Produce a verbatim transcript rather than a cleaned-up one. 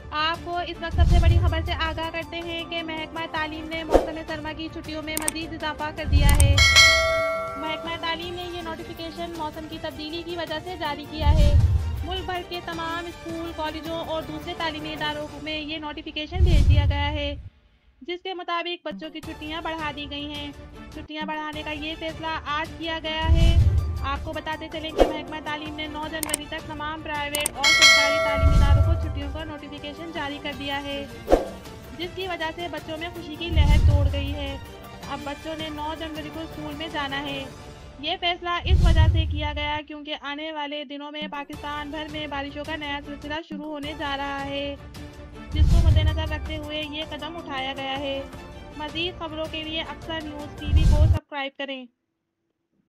आपको इस वक्त सबसे बड़ी खबर से आगाह करते हैं कि महकमा तालीम ने मौसम सरमा की छुट्टियों में मजीद इजाफा कर दिया है। महकमा तालीम ने ये नोटिफिकेशन मौसम की तब्दीली की वजह से जारी किया है। मुल्क भर के तमाम स्कूल, कॉलेजों और दूसरे तालीमी इदारों में ये नोटिफिकेशन भेज दिया गया है, जिसके मुताबिक बच्चों की छुट्टियां बढ़ा दी गई हैं। छुट्टियां बढ़ाने का ये फैसला आज किया गया है। आपको बताते चलें कि महकमा तालीम ने नौ जनवरी तक तमाम प्राइवेट और सरकारी तालीमी इदारों को छुट्टियों का नोटिफिकेशन जारी कर दिया है, जिसकी वजह से बच्चों में खुशी की लहर दौड़ गई है। अब बच्चों ने नौ जनवरी को स्कूल में जाना है। ये फैसला इस वजह से किया गया क्योंकि आने वाले दिनों में पाकिस्तान भर में बारिशों का नया सिलसिला शुरू होने जा रहा है, जिसको मद्देनजर रखते हुए ये कदम उठाया गया है। मज़ीद खबरों के लिए अक्सर न्यूज़ टीवी को सब्सक्राइब करें।